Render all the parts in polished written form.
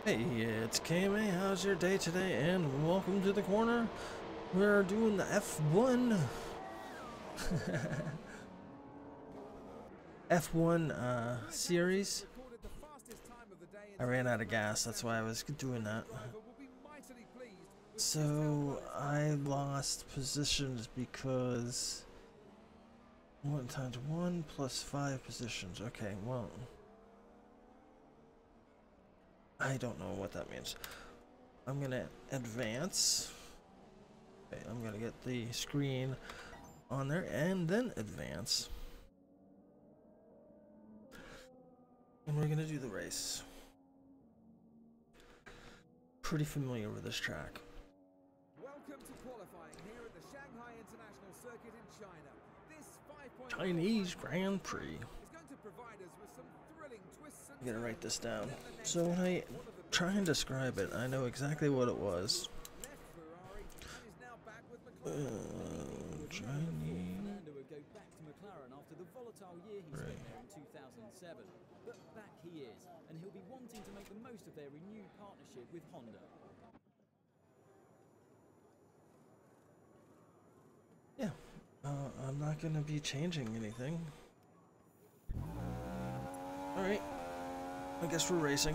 Hey, it's KMA. How's your day today? And welcome to the corner. We're doing the F1 F1 series. I ran out of gas, that's why I was doing that. So I lost positions because 1 times 1 plus 5 positions. Okay, well, I don't know what that means. I'm gonna advance. Okay, I'm gonna get the screen on there and then advance. And we're gonna do the race. Pretty familiar with this track. Welcome to qualifying here at the Shanghai International Circuit in China. This 5.4 Chinese Grand Prix. is going to provide us with some thrilling twists and I'm gonna write this down. turns. So when I try and describe it, I know exactly what it was. Left Ferrari and is now back with McLaren. Chinese. Fernando would go back to McLaren after the volatile year he spent there in 2007. But back he is, and he'll be wanting to make the most of their renewed partnership with Honda. Yeah, I'm not gonna be changing anything. Alright, I guess we're racing.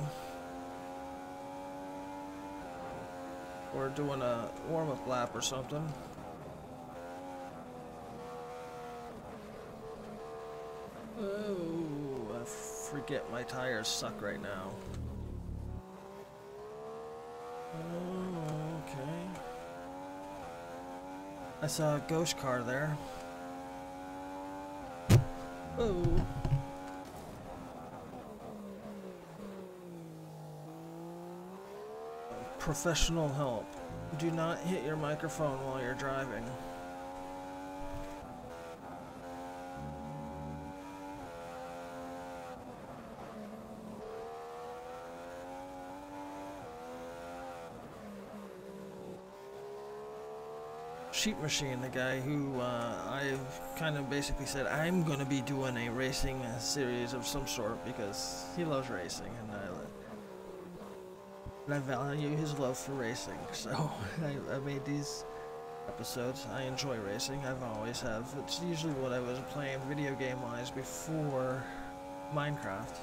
Or doing a warm-up lap or something. Oh, I forget my tires suck right now. Oh, okay. I saw a ghost car there. Oh. Professional help. Do not hit your microphone while you're driving. Sheep Machine, the guy who I kind of basically said I'm going to be doing a racing series of some sort because he loves racing and I value his love for racing. So I made these episodes. I enjoy racing. I've always have. It's usually what I was playing video game wise before Minecraft.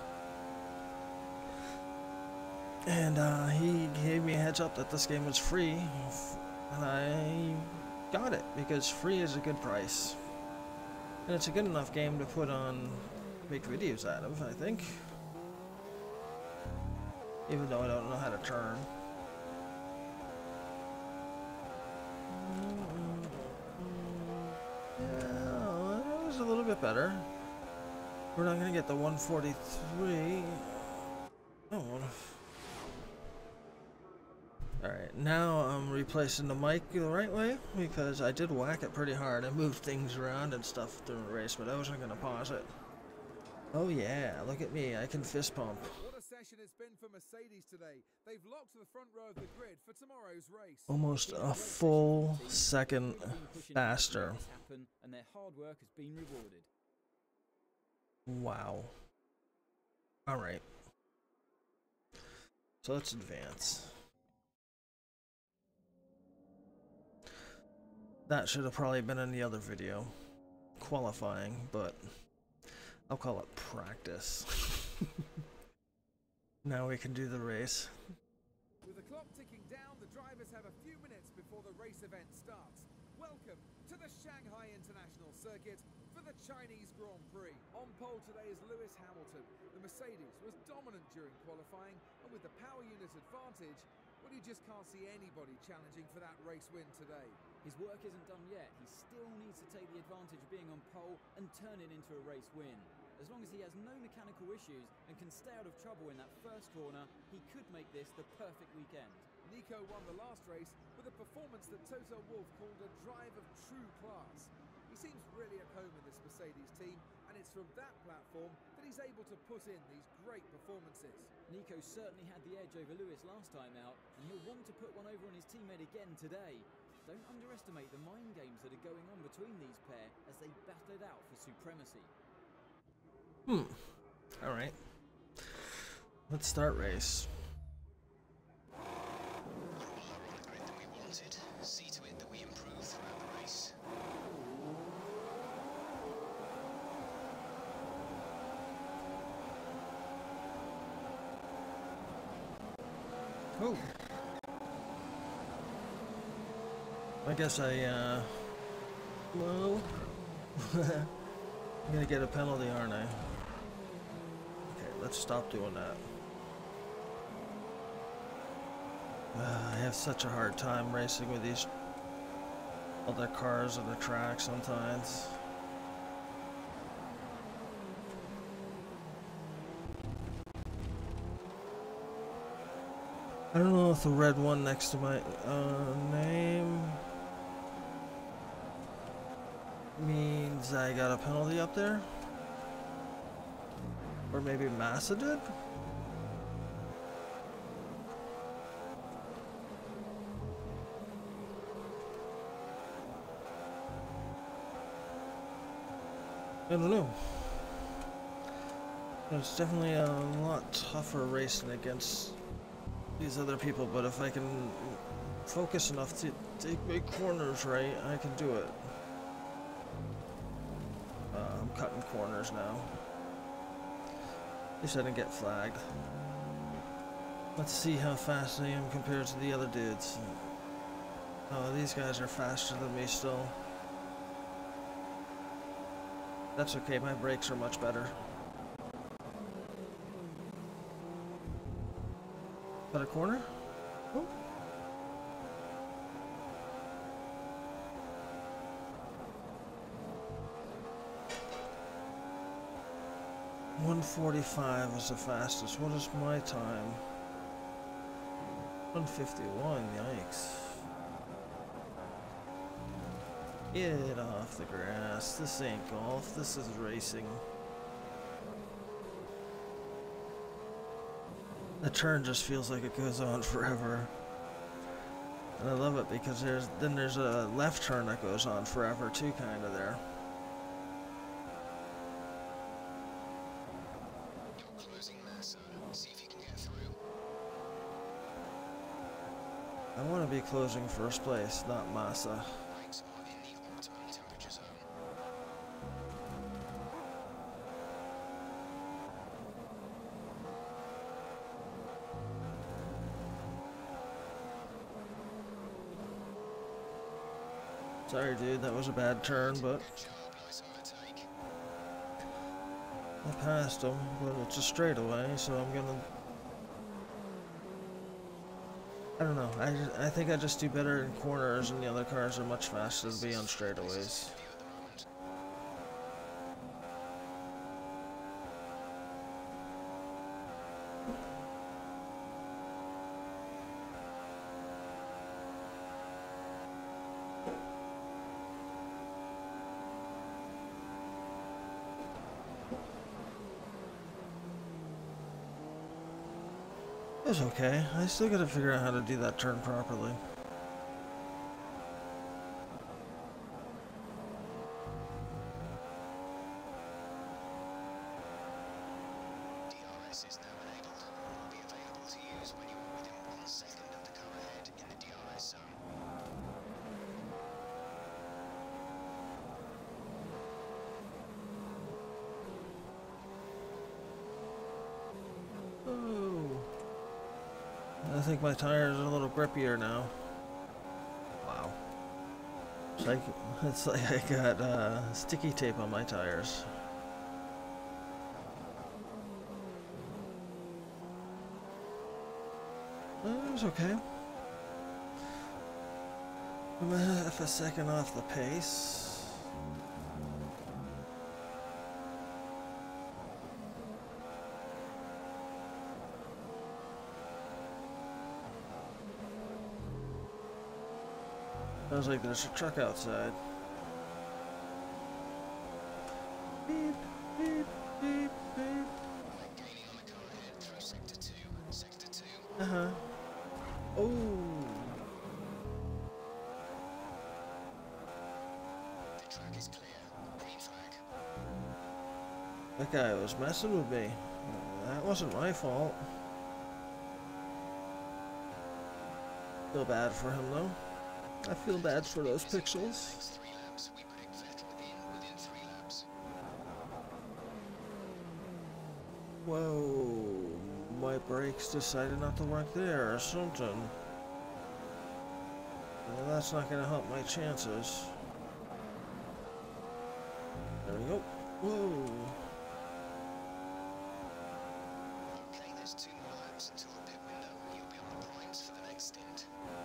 And he gave me a heads up that this game was free, and I got it because free is a good price, and it's a good enough game to put on, make videos out of, I think, even though I don't know how to turn. Yeah, that was a little bit better. We're not gonna get the 143. Oh. Alright, now I'm replacing the mic the right way because I did whack it pretty hard. I moved things around and stuff during the race, but I wasn't going to pause it. Oh yeah, look at me, I can fist pump. What a session it's been for Mercedes today. They've locked the front row of the grid for tomorrow's race. Almost a full second faster. And their hard work has been rewarded. Wow. Alright. So let's advance. That should have probably been in the other video, qualifying, but I'll call it practice. Now we can do the race. With the clock ticking down, the drivers have a few minutes before the race event starts. Welcome to the Shanghai International Circuit for the Chinese Grand Prix. On pole today is Lewis Hamilton. The Mercedes was dominant during qualifying, and with the power unit advantage, well, you just can't see anybody challenging for that race win today. His work isn't done yet. He still needs to take the advantage of being on pole and turn it into a race win. As long as he has no mechanical issues and can stay out of trouble in that first corner, he could make this the perfect weekend. Nico won the last race with a performance that Toto Wolff called a drive of true class. He seems really at home in this Mercedes team, and it's from that platform that he's able to put in these great performances. Nico certainly had the edge over Lewis last time out, and he'll want to put one over on his teammate again today. Don't underestimate the mind games that are going on between these pair as they battle it out for supremacy. Alright. Let's start race. Oh. I guess well, I'm gonna get a penalty, aren't I? Okay, let's stop doing that. I have such a hard time racing with these other cars on the track sometimes. I don't know if the red one next to my name means I got a penalty up there, or maybe Massa did. I don't know. It's definitely a lot tougher racing against these other people, but if I can focus enough to take my corners right, I can do it. I'm cutting corners now. At least I didn't get flagged. Let's see how fast I am compared to the other dudes. Oh, these guys are faster than me still. That's okay, my brakes are much better. Got a corner? Oh. .145 was the fastest. What is my time? 151, yikes. Get off the grass. This ain't golf, this is racing. The turn just feels like it goes on forever. And I love it because there's a left turn that goes on forever too, kinda there. You're closing Massa. See if you can get through. I want to be closing first place, not Massa. Brakes are in the optimum temperature zone. Sorry dude, that was a bad turn, but Good job, nice overtake. I passed him, but it's a straightaway, so I'm gonna... I don't know, I think I just do better in corners, and the other cars are much faster to be on straightaways. View at the moment. It's okay, I still gotta figure out how to do that turn properly. DRS is now enabled and will be available to use when you are within 1 second of the car ahead in the DRS zone. Oh. I think my tires are a little grippier now. Wow. It's like I got sticky tape on my tires. It was okay. I'm half a second off the pace. Sounds like there's a truck outside. Beep, beep, beep, beep. Gaining on the car ahead through sector 2. Sector 2. Uh-huh. Oh. The track is clear. Green flag. That guy was messing with me. That wasn't my fault. Feel bad for him though. I feel bad for those pixels. Next 3 laps. We predict Vettel within 3 laps. Whoa. my brakes decided not to work there or something. Well, that's not going to help my chances. There we go. Whoa. Okay, there's 2 more laps until the pit window. You'll be on the primes for the next stint.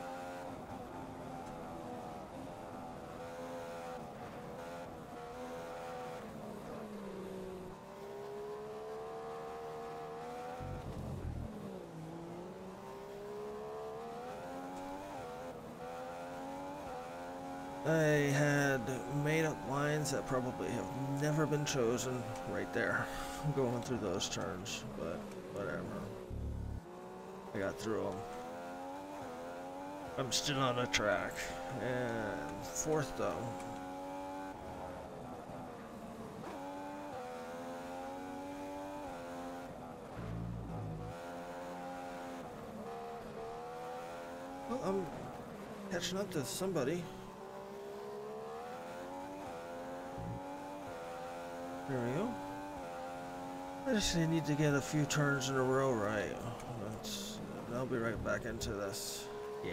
I had made up lines that probably have never been chosen right there, going through those turns, but whatever. I got through them. I'm still on the track, and 4th though. Well, I'm catching up to somebody. There we go. I just need to get a few turns in a row right. I'll be right back into this. Yeah.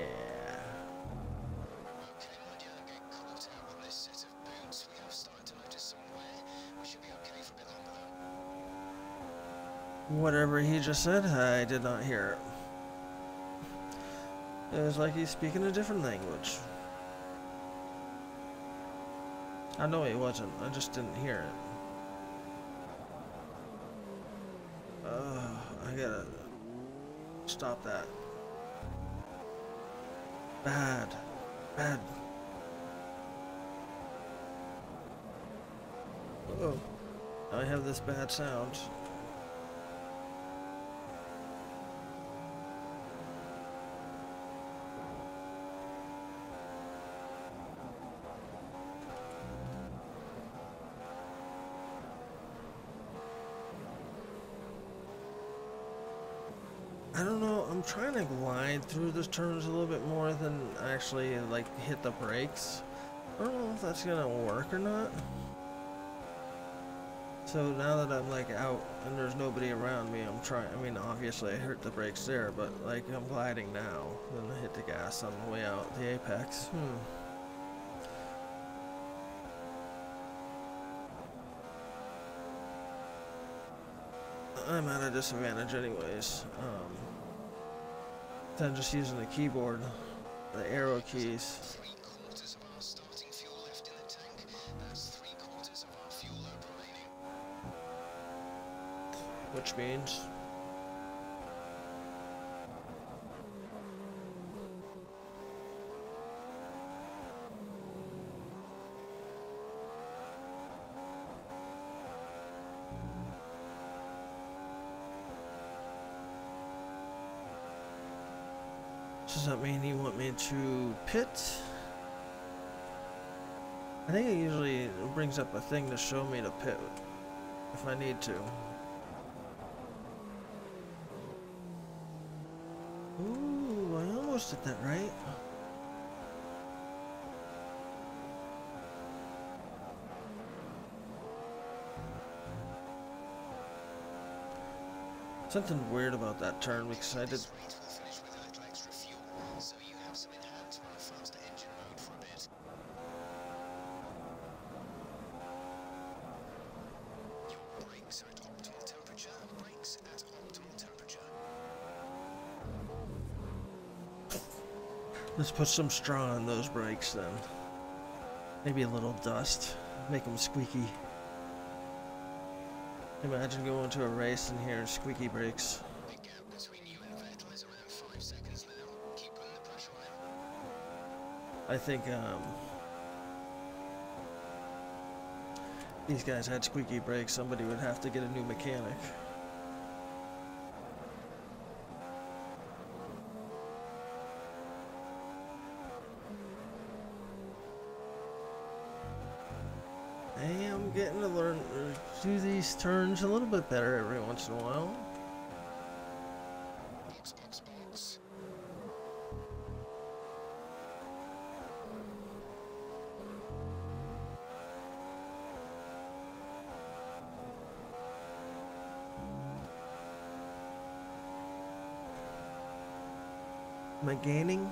Okay, mind you don't get caught out on this set of boots. We have started to notice some wear. We should be okay for a bit longer though. Whatever he just said, I did not hear it. It was like he's speaking a different language. I know he wasn't, I just didn't hear it. I gotta stop that. Bad. Bad. Uh-oh. I have this bad sound. I don't know, I'm trying to glide through the turns a little bit more than actually like hit the brakes. I don't know if that's gonna work or not. So now that I'm like out and there's nobody around me, I'm trying, I mean obviously I hurt the brakes there, but like I'm gliding now, then I hit the gas on the way out the apex. I'm at a disadvantage anyways. Then just using the keyboard, the arrow keys. 3/4 of our starting fuel left in the tank. That's 3/4 of our fuel load remaining. Which means does that mean you want me to pit? I think it usually brings up a thing to show me to pit if I need to. Ooh, I almost did that right. Something weird about that turn because I did. This rate will finish with a little extra fuel, so you have some in hand to run a faster engine mode for a bit. Your brakes are at optimal temperature. Brakes at optimal temperature. Let's put some straw on those brakes then. Maybe a little dust. Make them squeaky. Imagine going to a race and hearing squeaky brakes. The gap between you and Vettel is around 5 seconds now. Keep putting the pressure on him. I think these guys had squeaky brakes. Somebody would have to get a new mechanic. I am getting to learn do these turns a little bit better every once in a while. Box, box, box. Am I gaining?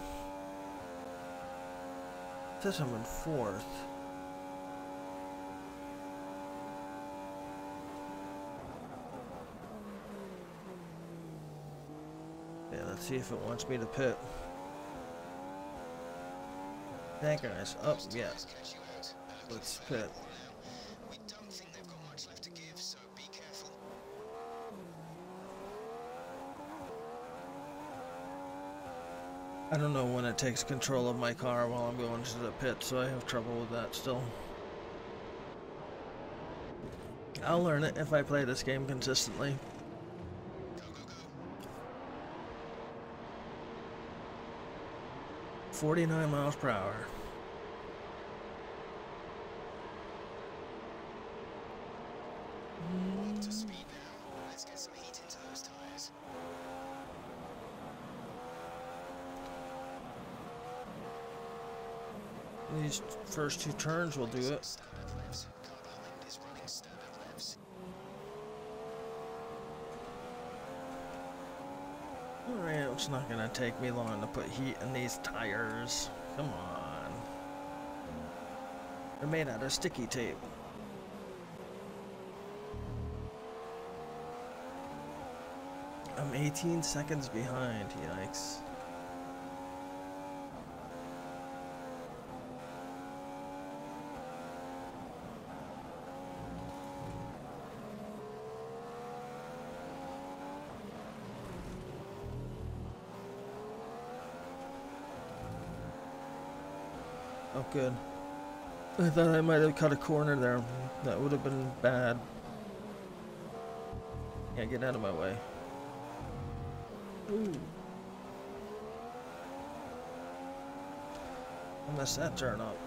It says I'm in 4th. Yeah, let's see if it wants me to pit. That guy's up, yeah. Let's pit. We don't think they've got much left to give, so be careful. I don't know when it takes control of my car while I'm going to the pit, so I have trouble with that still. I'll learn it if I play this game consistently. Go, go, go. 49 miles per hour. Up to speed now. Let's get some heat into those tires. These first 2 turns will do it. Standard revs. Car behind is running standard revs. Alright, it's not gonna take me long to put heat in these tires. Come on. They're made out of sticky tape. I'm 18 seconds behind, yikes. Oh, good. I thought I might have cut a corner there. That would have been bad. Yeah, get out of my way. Ooh. I messed that turn up.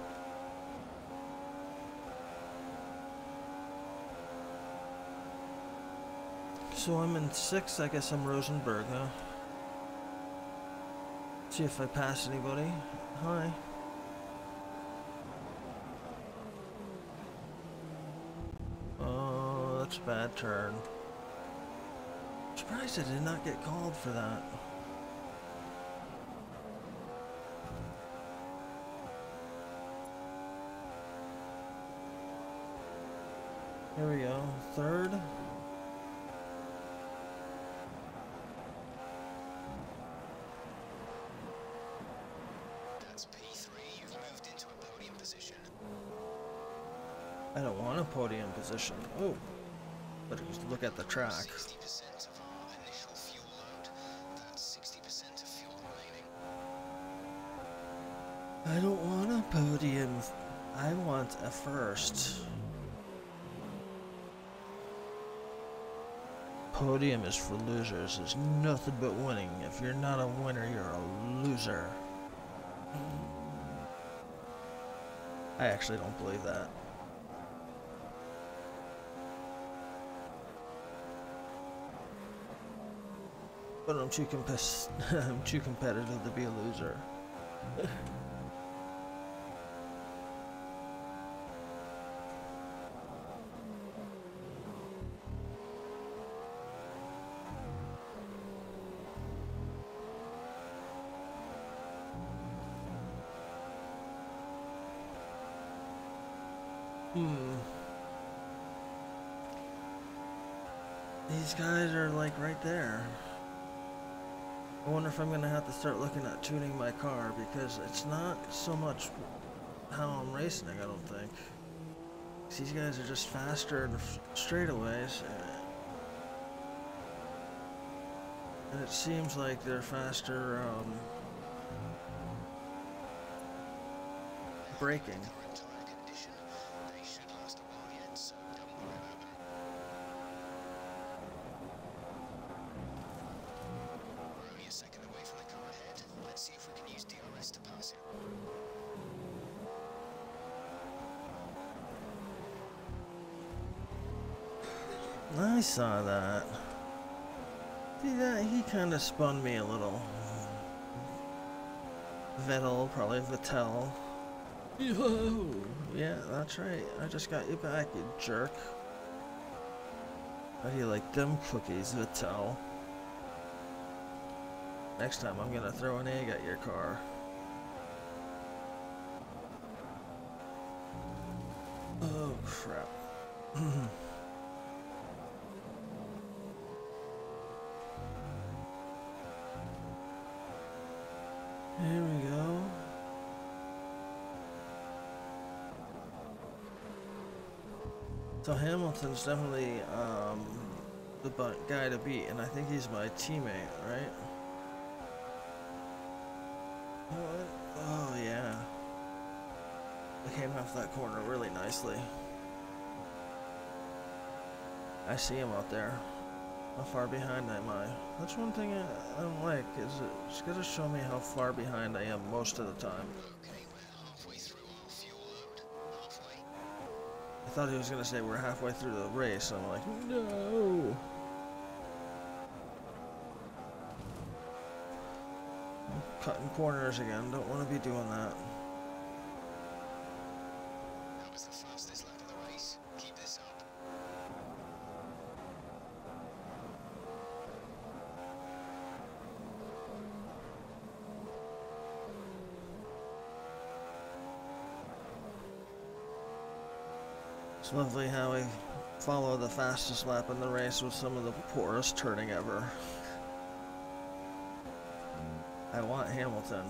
So I'm in 6th. I guess I'm Rosenberg, huh? See if I pass anybody. Hi. Oh, that's a bad turn. Surprised I did not get called for that. Here we go. 3rd. That's P3. You've moved into a podium position. I don't want a podium position. Oh, better just look at the track. 60% of our initial fuel load. That's 60% of fuel remaining. I don't want a podium. I want a 1st. Podium is for losers. It's nothing but winning. If you're not a winner, you're a loser. I actually don't believe that. But I'm too I'm too competitive to be a loser. These guys are like right there. I wonder if I'm gonna have to start looking at tuning my car, because it's not so much how I'm racing, I don't think. These guys are just faster in straightaways, and it seems like they're faster braking. Current tire condition. They should last a while yet, so don't worry about them. We're only a second away from the car ahead. Let's see if we can use DRS to pass him. I saw that. See that? He kind of spun me a little. Vettel, probably Vettel. Yeah, that's right. I just got you back, you jerk. How do you like them cookies, Vettel? Next time I'm gonna throw an egg at your car. Oh crap. Here we go. So Hamilton's definitely the guy to beat, and I think he's my teammate, right? What? Oh yeah. I came off that corner really nicely. I see him out there. How far behind am I? That's one thing I don't like, is it's gonna show me how far behind I am most of the time. Okay, we're halfway through our fuel load. Halfway. I thought he was gonna say we're halfway through the race. I'm like, no. I'm cutting corners again. Don't want to be doing that. That was the fastest lap of the race. Keep this up. It's lovely how we follow the fastest lap in the race with some of the poorest turning ever. I want Hamilton.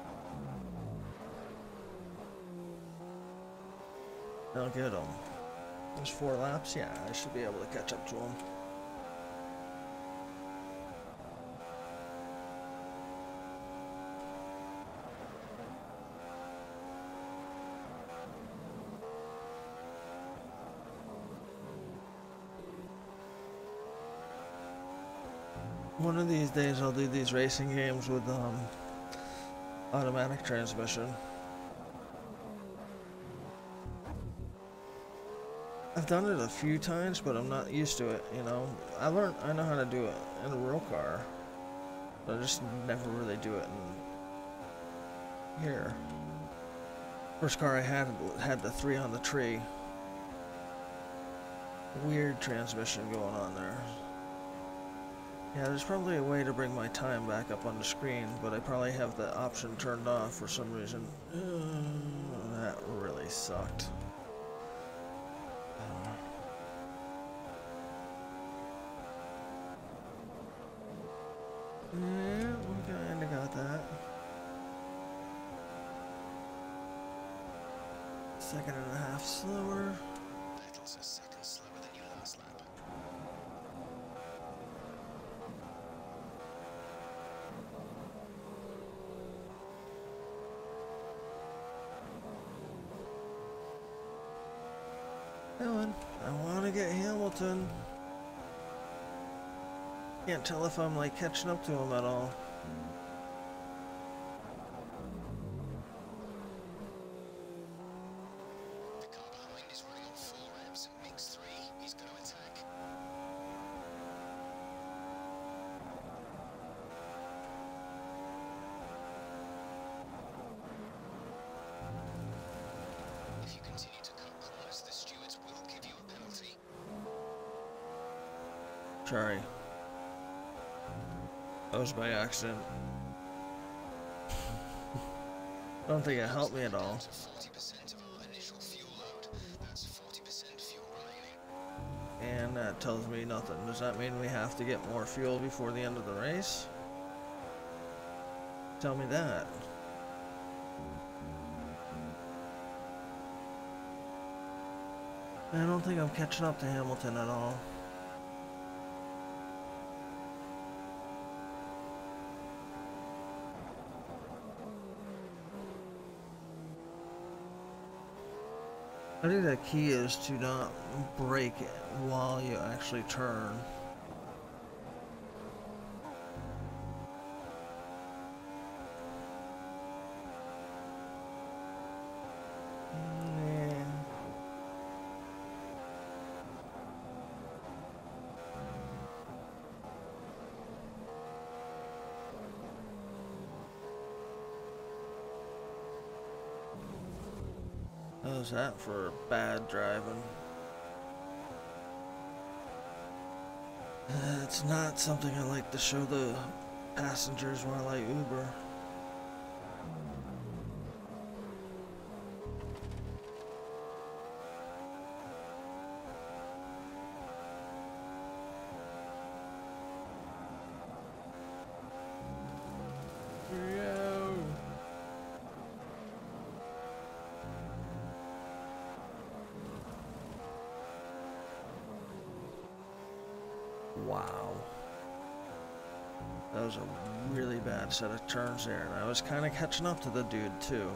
I'll get him. There's 4 laps? Yeah, I should be able to catch up to him. One of these days I'll do these racing games with automatic transmission. I've done it a few times, but I'm not used to it, you know. I know how to do it in a real car, but I just never really do it in here. First car I had the 3 on the tree. Weird transmission going on there. Yeah, there's probably a way to bring my time back up on the screen, but I probably have the option turned off for some reason. That really sucked. Yeah, we kinda got that. 1.5 seconds slower. Vettel's a second slower than your last lap. Helen, I want to get Hamilton. Can't tell if I'm like catching up to him at all. The car behind is running on full revs. Mix 3, he's going to attack. If you continue to cut corners, the stewards will give you a penalty. Sorry. That was by accident. I don't think it helped me at all. To 40% of our initial fuel load. That's 40% fuel remaining. And that tells me nothing. Does that mean we have to get more fuel before the end of the race? Tell me that. I don't think I'm catching up to Hamilton at all. I think the key is to not brake while you actually turn. Yeah. How's that for bad driving? It's not something I like to show the passengers while I Uber. Wow. That was a really bad set of turns there, and I was kind of catching up to the dude too.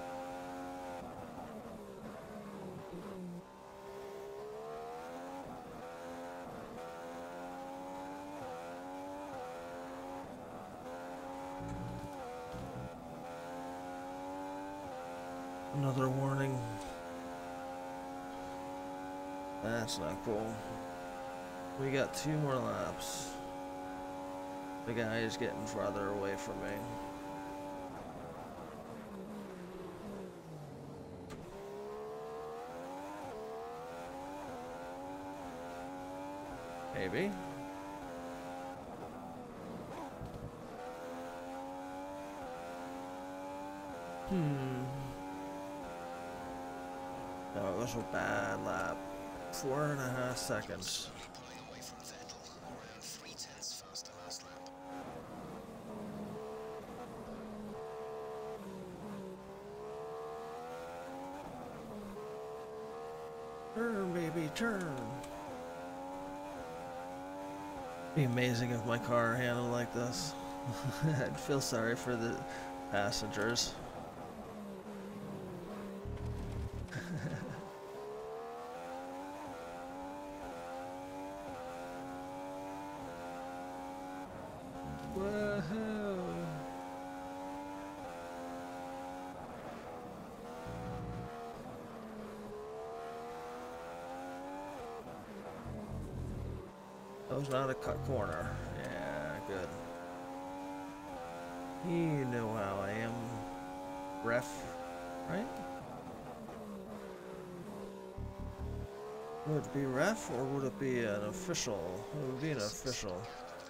Another warning. That's not cool. We got 2 more laps. The guy is getting farther away from me. Maybe. No, it was a bad lap. 4.5 seconds. Pulling away from Vettel, around 0.3 faster last lap. Turn, baby, turn. Be amazing if my car handled like this. I'd feel sorry for the passengers. Woohoo! That was not a cut corner. Yeah, good. You know how I am, ref, right? Would it be ref or would it be an official? It would be an official.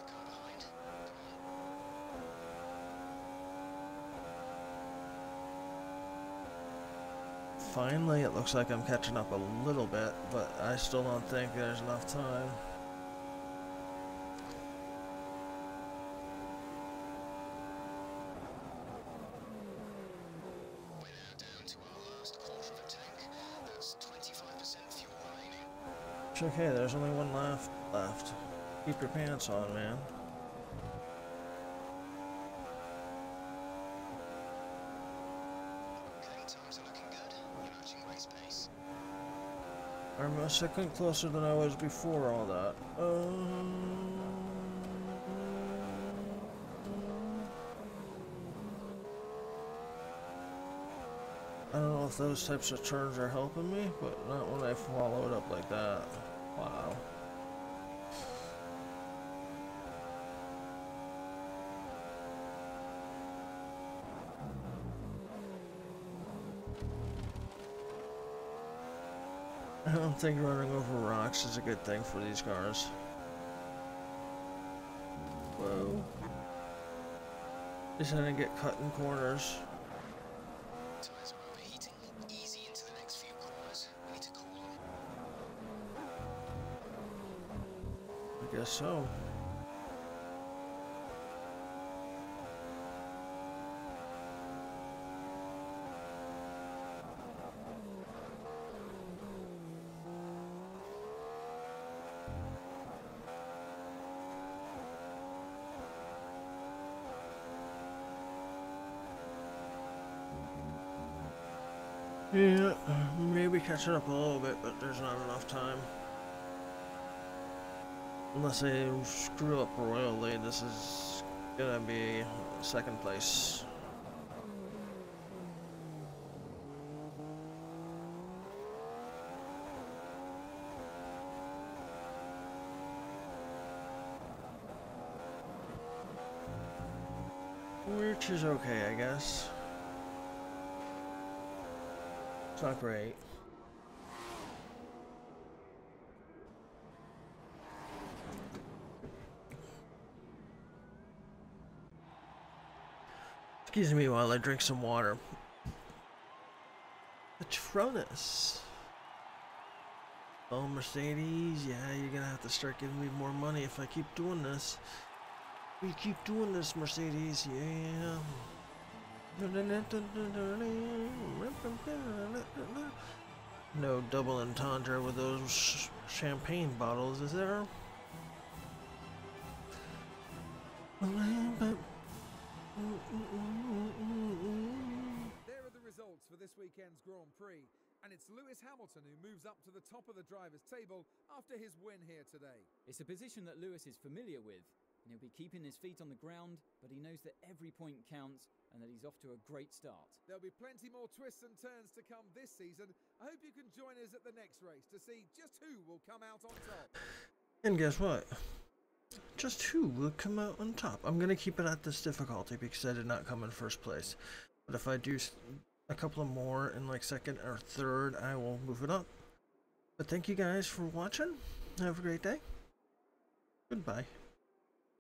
Finally, it looks like I'm catching up a little bit, but I still don't think there's enough time. We're now down to our last quarter of a tank. That's 25% fuel remaining. It's okay, there's only 1 left. Keep your pants on, man. Okay, times are looking good. You're matching race pace. I'm a second closer than I was before all that. I don't know if those types of turns are helping me, but not when I follow it up like that. Wow. I don't think running over rocks is a good thing for these cars. Whoa. Just didn't get cut in corners. Tires are overheating. Easy into the next few corners. We need to cool them. I guess so. Yeah, maybe catching up a little bit, but there's not enough time. Unless I screw up royally, this is gonna be 2nd place. Which is okay, I guess. It's not great. Excuse me while I drink some water. Patronus. Oh, Mercedes, yeah, you're gonna have to start giving me more money if I keep doing this. We keep doing this, Mercedes, yeah. No double entendre with those champagne bottles, is there? There are the results for this weekend's Grand Prix, and it's Lewis Hamilton who moves up to the top of the drivers' table after his win here today. It's a position that Lewis is familiar with, and he'll be keeping his feet on the ground, but he knows that every point counts and that he's off to a great start. There'll be plenty more twists and turns to come this season. I hope you can join us at the next race to see just who will come out on top. And guess what? Just who will come out on top? I'm going to keep it at this difficulty because I did not come in first place. But if I do a couple of more in like second or third, I will move it up. But thank you guys for watching. Have a great day. Goodbye.